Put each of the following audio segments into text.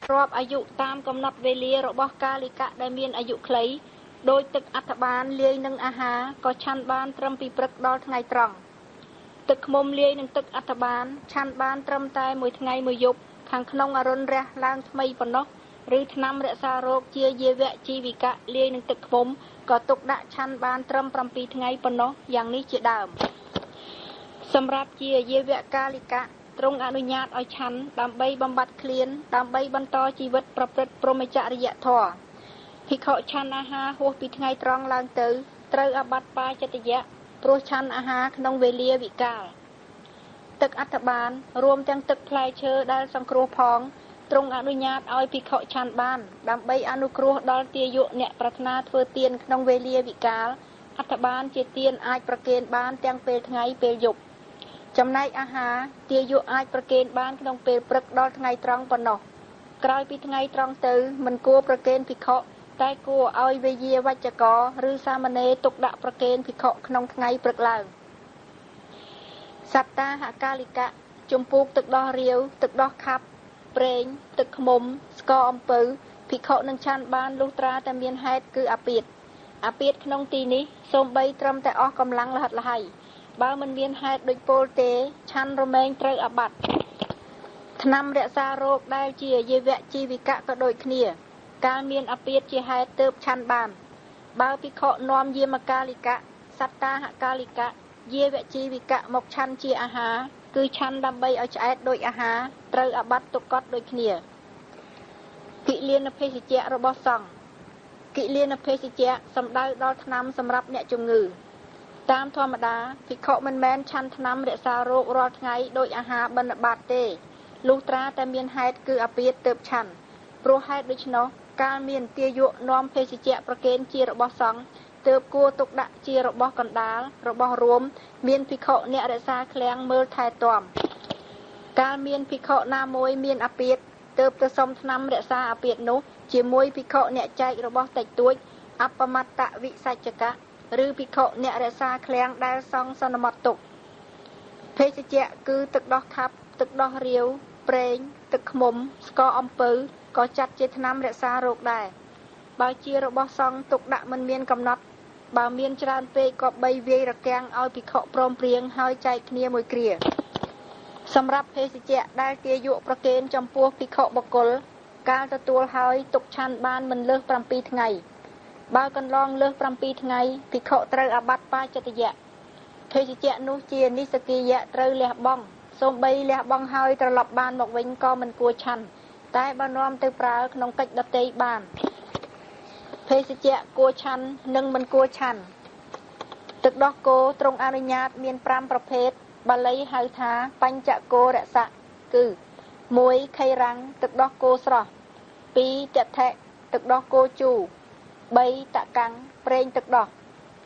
រាប់អាយុតាមកំណត់វេលារបស់កាលិកៈដែលមានអាយុខ្លីដោយទឹកអត្ថបានលាយនឹងអាហារក៏ឆាន់បានត្រឹមពីព្រឹកដល់ថ្ងៃត្រង់ទឹកឃ្មុំលាយនឹងទឹកអត្ថបានឆាន់បានត្រឹមតែមួយថ្ងៃមួយយប់ខាងក្នុងអរុណរះឡើងថ្មីប៉ុណ្ណោះឬថ្នាំរក្សារោគជាយាវៈជីវិកៈលាយនឹងទឹកឃ្មុំក៏ទុកដាក់ឆាន់បានត្រឹម7ថ្ងៃប៉ុណ្ណោះយ៉ាងនេះជាដើមសម្រាប់ជាយាវៈកាលិកៈទ្រង់អនុញ្ញាតឲ្យឆាន់ដើម្បីបំបត្តិឃ្លានដើម្បីបន្តជីវិតប្រព្រឹត្តព្រហ្មចរិយធម៌ភិក្ខុឆាន់អាហារហួសពីថ្ងៃត្រង់ឡើងទៅត្រូវអាបត្តិបាចតយៈព្រោះឆាន់អាហារក្នុងវេលាវិកាលទឹកអត្ថបានរួមទាំងទឹកផ្លែឈើដែលសង្គ្រោះផងទ្រង់អនុញ្ញាតឲ្យភិក្ខុឆាន់បានដើម្បីអនុគ្រោះដល់ទាយុអ្នកប្រាថ្នាធ្វើទានក្នុងវេលាវិកាលអត្ថបានជាទានអាចប្រគេនបានទាំងពេលថ្ងៃពេលយប់ចំណែកអាហារទាយុអាចប្រគេនបានក្នុងពេលព្រឹកដល់ថ្ងៃត្រង់ប៉ុណ្ណោះក្រោយពីថ្ងៃត្រង់ទៅមិនគួរប្រគេនភិក្ខុតែគួរឲ្យវេយាវច្ចករឬសាមណេរទុកដាក់ប្រគេនភិក្ខុក្នុងថ្ងៃព្រឹកឡើងសត្តាហកាលិកៈជំពូកទឹកដោះរាវទឹកដោះខាប់ប្រេងទឹកឃ្មុំស្ករអំពៅភិក្ខុនឹងឆាន់បានលុះត្រាតែមានហេតុគឺអាពាធក្នុងទីនេះសូម្បីត្រឹមតែអស់កម្លាំងលហិតល្ហៃបើមិនមានហេតុដូចពោលទេឆាន់រមែងត្រូវអាបត្តិថ្នាំរក្សារោគដែលជាយាវៈជីវិកៈក៏ដូចគ្នាកាលមានអាពាធជាហេតុទើបឆាន់បានបើភិក្ខុនាំយាមកាលិកៈសត្តាហកាលិកៈយាវៈជីវិកៈមកឆាន់ជាអាហារគឺឆាន់ដើម្បីឲ្យឆ្អែតដូចអាហារត្រូវអាបត្តិទុក្កតដូចគ្នាគិលានភេសជ្ជៈរបស់សង្ឃគិលានភេសជ្ជៈសំដៅដល់ថ្នាំសម្រាប់អ្នកជំងឺតាមធម្មតាភិក្ខុមិនមែនឆាន់ថ្នាំរក្សារោគរាល់ថ្ងៃដោយអាហារបិណ្ឌបាតទេលុះត្រាតែមានហេតុគឺអាពាធទើបឆាន់ព្រោះហេតុដូច្នោះកាលមានទាយុនាំភេសជ្ជៈប្រគេនជារបស់សង្ឃទើបគួរទុកដាក់ជារបស់កណ្ដាលរបស់រួមមានភិក្ខុអ្នករក្សាឃ្លាំងមើលថែទាំកាលមានភិក្ខុណាមួយមានអាពាធទើបទៅសុំថ្នាំរក្សាអាពាធនោះជាមួយភិក្ខុអ្នកចែករបស់តិចតួចអបមត្តវិសច្ចកៈឬភិក្ខុអ្នករក្សាឃ្លាំងដែលសង្ឃសន្មតទុកភេសជ្ជៈគឺទឹកដោះខាប់ទឹកដោះរាវប្រេងទឹកឃ្មុំស្ករអំពៅក៏ចាត់ជាថ្នាំរក្សារោគដែរបើជារបស់សង្ឃទុកដាក់មិនមានកំណត់បើមានច្រើនពេកក៏បីវាយរកាំងឲ្យភិក្ខុព្រមព្រៀងហើយចែកគ្នាមួយគ្រាសម្រាប់ភេសជ្ជៈដែលទាយុប្រគេនចំពោះភិក្ខុបុគ្គលកាលទទួលហើយទុកឆាន់បានមិនលើស7ថ្ងៃបើកន្លងលើស7ថ្ងៃភិក្ខុត្រូវអាបត្តិបាចតយៈភេសជ្ជៈនោះជានិស្សកិយៈត្រូវលះបង់សូម្បីលះបង់ហើយត្រឡប់បានមកវិញក៏មិនគួរឆាន់តែបើនាំទៅប្រើក្នុងកិច្ចដទៃបានភេសជ្ជៈគួរឆាន់និងមិនគួរឆាន់ទឹកដោះគោទ្រង់អនុញ្ញាតមាន5ប្រភេទបាលីហៅថាបញ្ចគោរស័កគឺ1ខៃរាំងទឹកដោះគោស្រស់2តថៈទឹកដោះគោជូរ3តកាំងប្រេងទឹកដោះ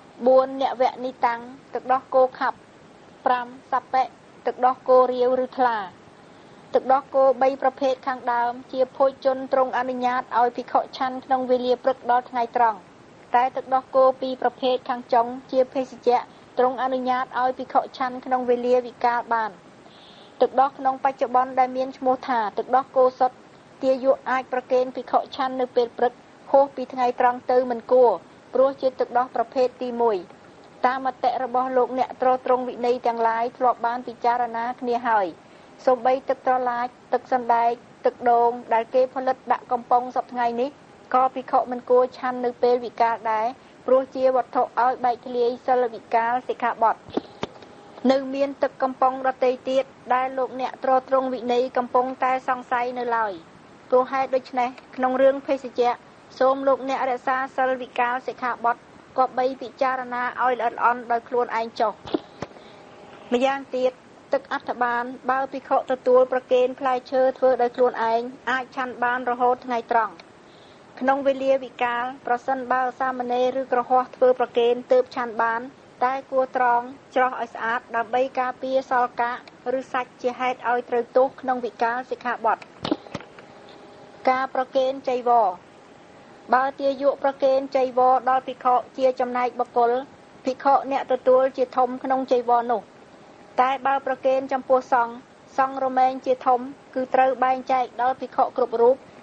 4អ្នកវៈនីតាំងទឹកដោះគោខាប់5សពៈទឹកដោះគោរាវឬថ្លាទឹកដោះគោ3ប្រភេទខាងដើមជាភោជនទ្រង់អនុញ្ញាតឲ្យភិក្ខុឆាន់ក្នុងវេលាព្រឹកដល់ថ្ងៃត្រង់តែទឹកដោះគោ2ប្រភេទខាងចុងជាភេសជ្ជៈទ្រង់អនុញ្ញាតឲ្យភិក្ខុឆាន់ក្នុងវេលាវិកាលបានទឹកដោះក្នុងបច្ចុប្បន្នដែលមានឈ្មោះថាទឹកដោះគោសុទ្ធទាយុអាចប្រគេនភិក្ខុឆាន់នៅពេលព្រឹកហួសពីថ្ងៃត្រង់ទៅមិនគួរព្រោះជាទឹកដោះប្រភេទទី1តាមមតិរបស់លោកអ្នកត្រត្រង់វិន័យទាំងឡាយធ្លាប់បានពិចារណាគ្នាហើយសូម្បីទឹកត្រឡាចទឹកសណ្ដែកទឹកដូងដែលគេផលិតដាក់កំប៉ុងសប្តាហ៍ថ្ងៃនេះក៏ភិក្ខុមិនគួរឆាន់នៅពេលវិកាលដែរព្រោះជាវត្ថុឲ្យបែកធ្លាយសិលវិកាលសិក្ខាបទនៅមានទឹកកំប៉ុងដទៃទៀតដែលលោកអ្នកត្រត្រង់វិន័យកំពុងតែសង្ស័យនៅឡើយព្រោះហេតុដូច្នេះក្នុងរឿងភេសជ្ជៈសូមលោកអ្នករក្សាសិលវិកាលសិក្ខាបទក៏បីពិចារណាឲ្យល្អិតល្អន់ដោយខ្លួនឯងចុះម្យ៉ាងទៀតទឹកអត្ថបានបើភិក្ខុទទួលប្រគេនផ្លែឈើធ្វើដោយខ្លួនឯងអាចឆាន់បានរហូតថ្ងៃត្រង់ក្នុងវេលាវិកាលប្រសិនបើសាមណេរឬក្រហមធ្វើប្រគេនទើបឆាន់បានតែគួរត្រង់ច្រោះឲ្យស្អាតដើម្បីការពារសល់កាកឬសាច់ជាហេតុឲ្យត្រូវទោសក្នុងវិកាលសិក្ខាបទការប្រគេនចីវរបើទាយុប្រគេនចីវរដល់ភិក្ខុជាចំណែកបុគ្គលភិក្ខុអ្នកទទួលជាធំក្នុងចីវរនោះតែបើប្រគេនចំពោះសង្ឃរមែងជាធំគឺត្រូវបែងចែកដល់ភិក្ខុគ្រប់រូប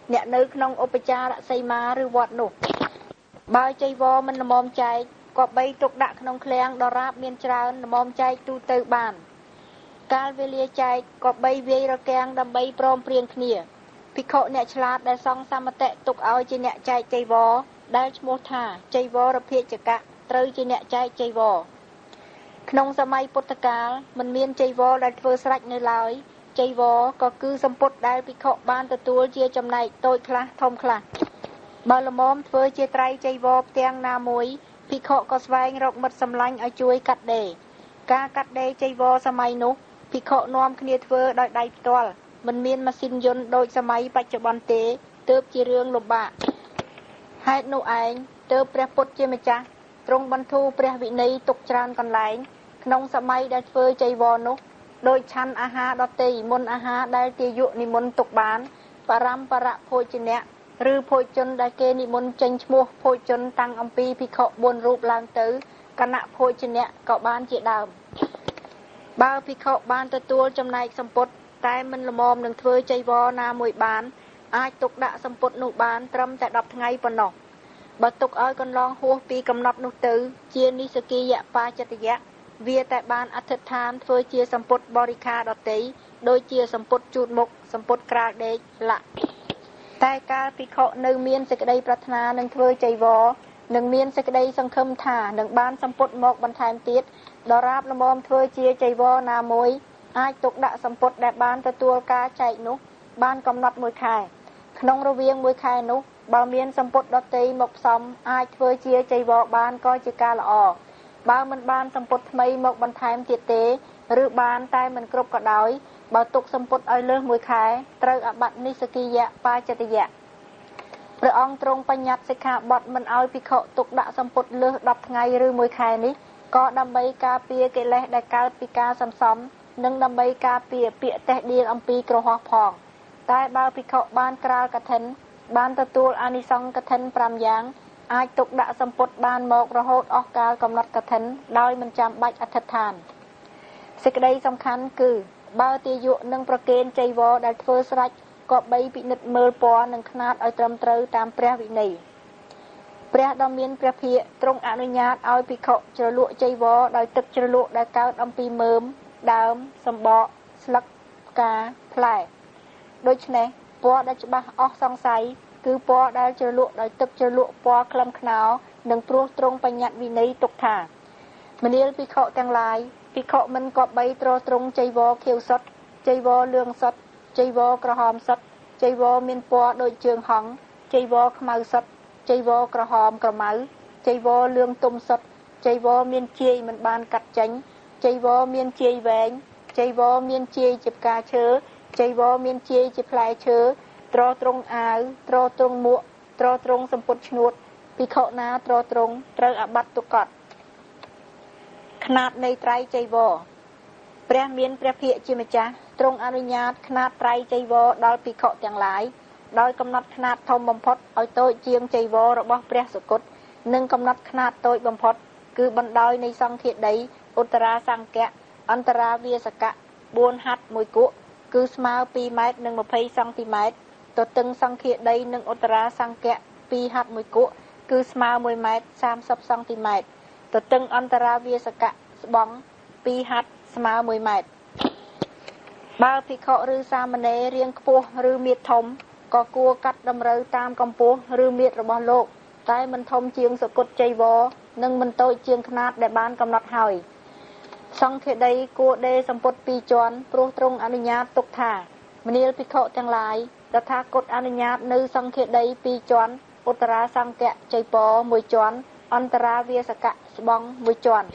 អ្នកនៅក្នុងឧបចារសីមាឬវត្តនោះបើចីវរមិនល្មមចែកក៏បីទុកដាក់ក្នុងឃ្លាំងដរាបមានច្រើនល្មមចែកទូទៅបានកាលវេលាចែកក៏បីវាយរកាំងដើម្បីព្រមព្រៀងគ្នាភិក្ខុអ្នកឆ្លាតដែលសង្ឃសមតិទុកឲ្យជាអ្នកចែកចីវរដែលឈ្មោះថាចីវរភិជ្ជកៈត្រូវជាអ្នកចែកចីវរក្នុងសម័យពុទ្ធកាលមិនមានចីវរដែលធ្វើស្រេចនៅឡើយចីវរក៏គឺសម្ពុតដែលភិក្ខុបានទទួលជាចំណែកតូចខ្លះធំខ្លះបើល្មមធ្វើជាត្រៃចីវរផ្ទាំងណាមួយភិក្ខុក៏ស្វែងរកមិត្តសម្លាញ់ឲ្យជួយកាត់ដេរការកាត់ដេរចីវរសម័យនោះភិក្ខុនាំគ្នាធ្វើដោយដៃផ្ទាល់មិនមានម៉ាស៊ីនយន្តដូចសម័យបច្ចុប្បន្នទេទើបជារឿងលំបាកហេតុនោះឯងទើបព្រះពុទ្ធជាម្ចាស់ទ្រង់បន្ធូរព្រះវិន័យទុកច្រើនកន្លែងក្នុងសម័យដែលធ្វើចីវរនោះដោយឆាន់អាហារដទៃមុនអាហារដែលទាយុនិមន្តទុកបានបរមបរៈភោជនៈឬភោជនដែលគេនិមន្តចេញឈ្មោះភោជនតាំងអំពីភិក្ខុ4រូបឡើងទៅគណៈភោជនៈក៏បានជាដើមបើភិក្ខុបានទទួលចំណែកសម្ពុតតែមិនល្មមនឹងធ្វើចីវរណាមួយបានអាចទុកដាក់សម្ពុតនោះបានត្រឹមតែ10ថ្ងៃប៉ុណ្ណោះបើទុកឲ្យកន្លងហួសពីកំណត់នោះទៅជានិសគីយបាចិត្តយៈវាតែបានអធិដ្ឋានធ្វើជាសម្ពុតបរិខាដតីដូចជាសម្ពុតជូតមុខសម្ពុតក្រាលដេកលាក់តែកាលភិក្ខុនៅមានសេចក្តីប្រាថ្នានឹងធ្វើចីវរនឹងមានសេចក្តីសង្ឃឹមថានឹងបានសម្ពុតមកបន្ថែមទៀតដរាបល្មមធ្វើជាចីវរណាមួយអាចទុកដាក់សម្ពុតដែលបានទទួលការចែកនោះបានកំណត់1ខែក្នុងរវាង1ខែនោះបើមានសម្ពុតដតីមកផ្សំអាចធ្វើជាចីវរបានក៏ជាការល្អបើមិនបានសម្ពុតថ្មីមកបន្ថែមទៀតទេឬបានតែមិនគ្រប់ក៏ដោយបើទុកសម្ពុតឲ្យលើស1ខែត្រូវអាบัติនិសគីយបាចិត្តយៈព្រះអង្គទ្រង់បញ្ញត្តិសិក្ខាបទមិនឲ្យភិក្ខុទុកដាក់សម្ពុតលើស10ថ្ងៃឬ1ខែនេះក៏ដើម្បីការពារកិលេសដែលកើតពីការសន្សំនិងដើម្បីការពារពាក្យតេះដៀលអំពីក្រហោះផងតែបើភិក្ខុបានក្រាលកឋិនបានទទួលអានិសង្សកឋិន5យ៉ាងអាចទុកដាក់សម្ពុតបានមករហូតអស់កាលកំណត់កឋិនដោយមិនចាំបាច់អធិដ្ឋានសេចក្តីសំខាន់គឺបើទាយុនឹងប្រគេនចីវរដែលធ្វើស្រេចក៏បីពិនិត្យមើលពណ៌និងខ្នាតឲ្យត្រឹមត្រូវតាមព្រះវិន័យព្រះដ៏មានព្រះភិក្ខទ្រង់អនុញ្ញាតឲ្យភិក្ខុជ្រលក់ចីវរដោយទឹកជ្រលក់ដែលកើតអំពីមើមដើមសម្បកស្លឹកផ្កាផ្លែដូច្នេះពណ៌ដែលច្បាស់អស់សង្ស័យគឺពណ៌ដែលជ្រលក់ដោយទឹកជ្រលក់ពណ៌ក្លឹមខ្នោនិងព្រោះទ្រង់បញ្ញត្តិវិន័យទុកថាមនាលភិក្ខុទាំងឡាយភិក្ខុមិនក៏បីទ្រទ្រង់ចីវរខៀវសុទ្ធចីវរលឿងសុទ្ធចីវរក្រហមសុទ្ធចីវរមានពណ៌ដូចជើងហង្សចីវរខ្មៅសុទ្ធចីវរក្រហមក្រមៅចីវរលឿងទុំសុទ្ធចីវរមានជាយមិនបានកាត់ចេញចីវរមានជាយវែងចីវរមានជាយជាផ្កាឈើចីវរមានជាយជាផ្លែឈើទ្រទ្រង់អាវទ្រទ្រង់មួកទ្រទ្រង់សម្ពុតឈ្នួតភិក្ខុណាទ្រទ្រង់ត្រូវអាบัติទុក្ខតខ្នាតនៃត្រៃចីវរព្រះមានព្រះភិក្ខជាម្ចាស់ទ្រង់អនុញ្ញាតខ្នាតត្រៃចីវរដល់ភិក្ខុទាំងឡាយដោយកំណត់ខ្នាតធំបំផុតឲ្យតូចជាងចីវររបស់ព្រះសុគតនិងកំណត់ខ្នាតតូចបំផុតគឺបណ្ដោយនៃសង្ឃាដីឧត្តរាសង្កៈអន្តរាវាសកៈ4ហត្ថ1គក់គឺស្មើ2ម៉ែត្រនិង20សង់ទីម៉ែត្រទទឹងសង្ឃាដីនិងឧត្តរាសង្កៈ2ហត្ថ1គក់គឺស្មើ1ម៉ែត្រ30សង់ទីម៉ែត្រទទឹងអន្តរាវាសកៈស្បង់2ហត្ថស្មើ1ម៉ែត្របើភិក្ខុឬសាមណេររាងខ្ពស់ឬមាឌធំក៏គួរកាត់តម្រូវតាមកម្ពស់ឬមាឌរបស់លោកតែមិនធំជាងសកុតចីវរនិងមិនតូចជាងខ្នាតដែលបានកំណត់ហើយសង្ឃាដីគួរដេរសម្ពុត2ជាន់ព្រោះទ្រង់អនុញ្ញាតទុកថាមនាលភិក្ខុទាំងឡាយតថាគតអនុញ្ញាតនៅសង្ឃាដី2ជាន់ឧត្តរាសង្កៈចីពរ1ជាន់អន្តរាវាសកៈស្បង់1ជាន់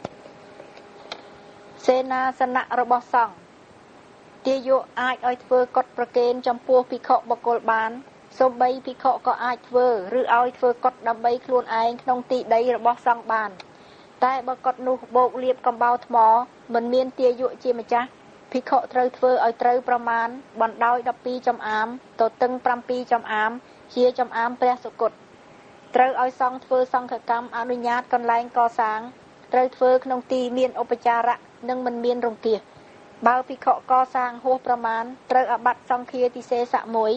សេនាសនៈរបស់សង្ឃទាយុអាចឲ្យធ្វើកុដប្រគេនចំពោះភិក្ខុបុគ្គលបានសូម្បីភិក្ខុក៏អាចធ្វើឬឲ្យធ្វើកុដដើម្បីខ្លួនឯងក្នុងទីដីរបស់សង្ឃបានតែបើកុដនោះបោកលាបកំបោរថ្មមិនមានទាយុជាម្ចាស់ភិក្ខុត្រូវធ្វើឲ្យត្រូវប្រមាណបណ្ដោយ12ចំអាមទៅតឹង7ចំអាមជាចំអាមព្រះសុគតត្រូវឲ្យសង្ឃធ្វើសង្ឃកម្មអនុញ្ញាតកន្លែងកសាងត្រូវធ្វើក្នុងទីមានឧបចារៈនិងមិនមានរង្គៀសបើភិក្ខុកសាងហួសប្រមាណត្រូវអាบัติសង្ឃាទិសេសៈ1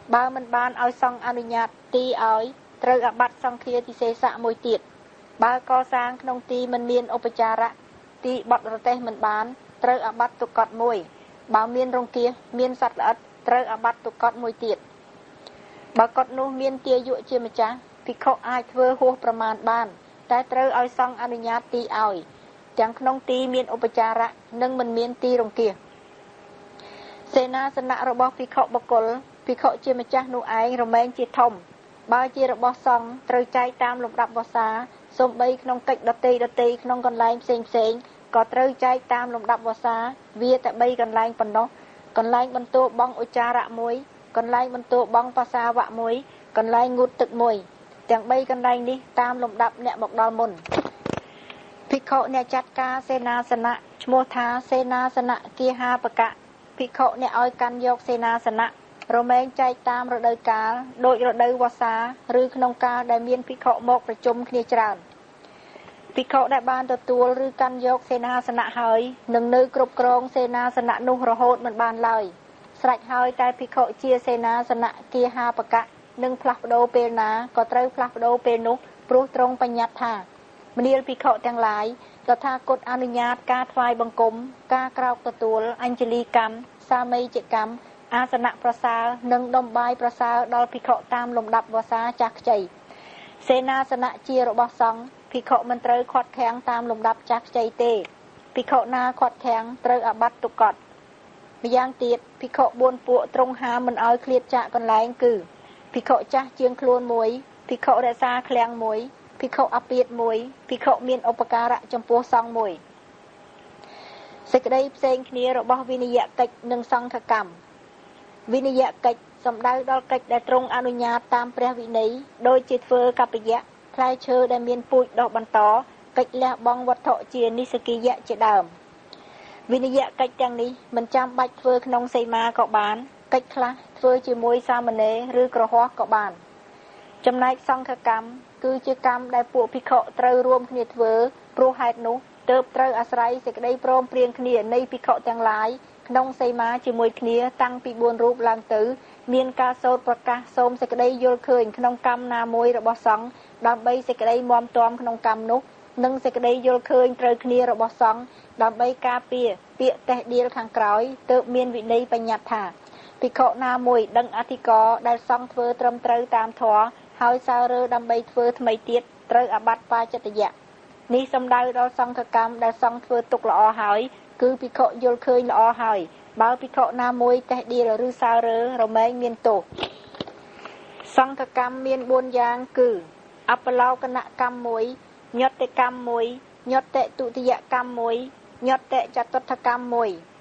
បើមិនបានឲ្យសង្ឃអនុញ្ញាតទីឲ្យត្រូវអាបត្តិសង្ឃាទិសេសៈមួយទៀតបើកសាងក្នុងទីមិនមានឧបចារៈទីបត់រទេសមិនបានត្រូវអាបត្តិទុក្កតមួយបើមានរង្គៀសមានសត្វល្អិតត្រូវអាបត្តិទុក្កតមួយទៀតបើកុដនោះមានទាយុជាម្ចាស់ភិក្ខុអាចធ្វើហួសប្រមាណបានតែត្រូវឲ្យសង្ឃអនុញ្ញាតទីឲ្យទាំងក្នុងទីមានឧបចារៈនិងមិនមានទីរង្គៀសសេនាសនៈរបស់ភិក្ខុបុគ្គលភិក្ខុជាម្ចាស់នោះឯងរមែងជាធំបើជារបស់សង្ឃត្រូវចែកតាមលំដាប់វស្សាសូម្បីក្នុងកិច្ចដតីក្នុងកន្លែងផ្សេងក៏ត្រូវចែកតាមលំដាប់វស្សាវាតែ3កន្លែងប៉ុណ្ណោះកន្លែងបន្ទោបងឧចារៈមួយកន្លែងបន្ទោបងភាសាវៈមួយកន្លែងងូតទឹកមួយទាំង3កន្លែងនេះតាមលំដាប់អ្នកមកដល់មុនភិក្ខុអ្នកចាត់ការសេនាសនៈឈ្មោះថាសេនាសនៈគាហាបកៈភិក្ខុអ្នកឲ្យកាន់យកសេនាសនៈរមែងចែកតាមរដូវកាលដូចរដូវវស្សាឬក្នុងកាលដែលមានភិក្ខុមកប្រជុំគ្នាច្រើនភិក្ខុដែលបានទទួលឬកាន់យកសេនាសនៈហើយនឹងនៅគ្រប់គ្រងសេនាសនៈនោះរហូតមិនបានឡើយស្រេចហើយតែភិក្ខុជាសេនាសនៈគាហាបកៈនឹងផ្លាស់ប្ដូរពេលណាក៏ត្រូវផ្លាស់ប្ដូរពេលនោះព្រោះទ្រង់បញ្ញត្តិថាមនាលភិក្ខុទាំងឡាយតថាគតអនុញ្ញាតការថ្វាយបង្គំការក្រោកទទួលអញ្ជលីកម្មសាមីជកម្មអាសនៈប្រសើរនិងដុំបាយប្រសើរដល់ភិក្ខុតាមលំដាប់វស្សាចាស់ខ្ចីសេនាសនៈជារបស់សង្ឃភិក្ខុមិនត្រូវខាត់ខាំងតាមលំដាប់ចាស់ខ្ចីទេភិក្ខុណាខាត់ខាំងត្រូវអាបត្តិទុក្កតម្យ៉ាងទៀតភិក្ខុ4ពួកទ្រង់ហាមមិនឲ្យឃ្លាតចាកកន្លែងគឺភិក្ខុចាស់ជាងខ្លួនមួយភិក្ខុរក្សាឃ្លាំងមួយភិក្ខុអពាតមួយភិក្ខុមានឧបការៈចំពោះសង្ឃមួយសេចក្តីផ្សេងគ្នារបស់វិនយកិច្ចនិងសង្ឃកម្មវិនយកិច្ចសំដៅដល់កិច្ចដែលទ្រង់អនុញ្ញាតតាមព្រះវិន័យដូចជាធ្វើកប្បយៈផ្លែឈើដែលមានពូជដុះបន្តកិច្ចលះបង់វត្ថុជានិស្សកិយៈជាដើមវិនយកិច្ចទាំងនេះមិនចាំបាច់ធ្វើក្នុងសីមាក៏បានកិច្ចខ្លះធ្វើជាមួយសាមណេរឬក្រហមក៏បានចំណែកសង្ឃកម្មគឺជាកម្មដែលពួកភិក្ខុត្រូវរួមគ្នាធ្វើព្រោះហេតុនោះទើបត្រូវអាស្រ័យសេចក្តីព្រមព្រៀងគ្នានៃភិក្ខុទាំងឡាយក្នុងសីមាជាមួយគ្នាតាំងពី4រូបឡើងទៅមានការសូត្រប្រកាសសូមសេចក្តីយល់ឃើញក្នុងកម្មណាមួយរបស់សង្ឃដើម្បីសេចក្តីមាំទាំក្នុងកម្មនោះនិងសេចក្តីយល់ឃើញត្រូវគ្នារបស់សង្ឃដើម្បីការពារពាក្យតេះដៀលខាងក្រោយទើបមានវិន័យបញ្ញត្តិថាភិក្ខុណាមួយដឹងអធិករដែលសង្ឃធ្វើត្រឹមត្រូវតាមធម៌ហើយសើរើដើម្បីធ្វើថ្មីទៀតត្រូវអាបត្តិបាចិតយៈនេះសំដៅដល់សង្ឃកម្មដែលសង្ឃធ្វើទុកល្អហើយគឺភិក្ខុយល់ឃើញល្អហើយបើភិក្ខុណាមួយតេះដៀលឬសើរើរមែងមានទោសសង្ឃកម្មមាន4យ៉ាងគឺអបឡោកនកម្ម1ញត្តកម្ម1ញត្តទុតិយកម្ម1ញត្តចតុត្ថកម្ម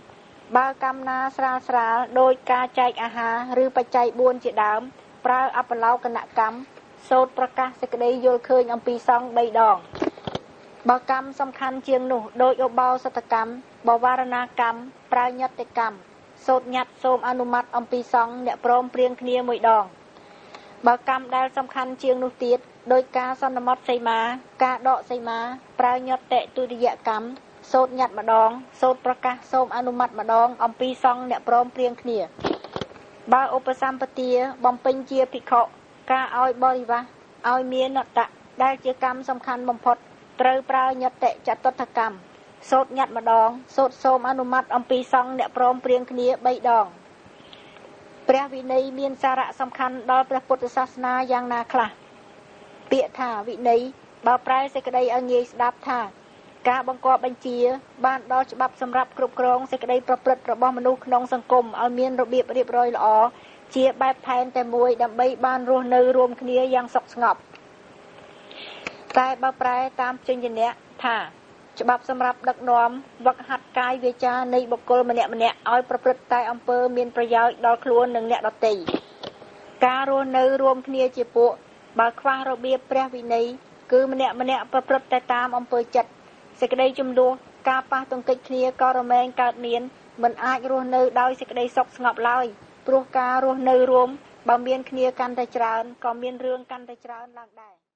1បើកម្មណាស្រាលដោយការចែកអាហារឬបច្ច័យ4ជាដើមប្រើអបឡោកនកម្មសូត្រប្រកាសសេចក្តីយល់ឃើញអំពីសង្ឃ3ដងបើកម្មសំខាន់ជាងនោះដោយឧបោសថកម្មបវរណាកម្មប្រើញត្តកម្មសូត្រញត្តិសូមអនុម័តអំពីសង្ឃអ្នកព្រមព្រៀងគ្នាមួយដងបើកម្មដែលសំខាន់ជាងនោះទៀតដោយការសន្មត់សីមាការដកសីមាប្រើញត្តទុតិយកម្មសូត្រញត្តិម្ដងសូត្រប្រកាសសូមអនុម័តម្ដងអំពីសង្ឃអ្នកព្រមព្រៀងគ្នាបើឧបសម្បទាបំពេញជាភិក្ខុការឲ្យបរិវាសឲ្យមាននត្តៈដែលជាកម្មសំខាន់បំផុតត្រូវប្រើញត្តចតុត្ថកម្មសូត្រញត្តិម្ដងសូត្រសូមអនុម័តអំពីសង្ឃអ្នកព្រមព្រៀងគ្នា3ដងព្រះវិន័យមានសារៈសំខាន់ដល់ព្រះពុទ្ធសាសនាយ៉ាងណាខ្លះពាក្យថាវិន័យបើប្រែសេចក្តីឲ្យងាយស្ដាប់ថាការបង្គាប់បញ្ជាបានដល់ច្បាប់សម្រាប់គ្រប់គ្រងសេចក្តីប្រព្រឹត្តរបស់មនុស្សក្នុងសង្គមឲ្យមានរបៀបរៀបរយល្អជាបែបផែនតែមួយដើម្បីបានរស់នៅរួមគ្នាយ៉ាងសុខស្ងប់តែបើប្រែតាមជញ្ញនៈថាច្បាប់សម្រាប់ដឹកនាំវឹកហាត់កាយវាចានៃបុគ្គលម្នាក់ឲ្យប្រព្រឹត្តតែអំពើមានប្រយោជន៍ដល់ខ្លួននិងអ្នកដទៃការរស់នៅរួមគ្នាជាពួកបើខ្វះរបៀបព្រះវិន័យគឺម្នាក់ប្រព្រឹត្តតែតាមអំពើចិត្តសេចក្តីចំនួនការប៉ះទង្គិចគ្នាក៏រមែងកើតមានមិនអាចរស់នៅដោយសេចក្តីសុខស្ងប់ឡើយព្រោះការរស់នៅរួមបើមានគ្នាកាន់តែច្រើនក៏មានរឿងកាន់តែច្រើនឡើងដែរ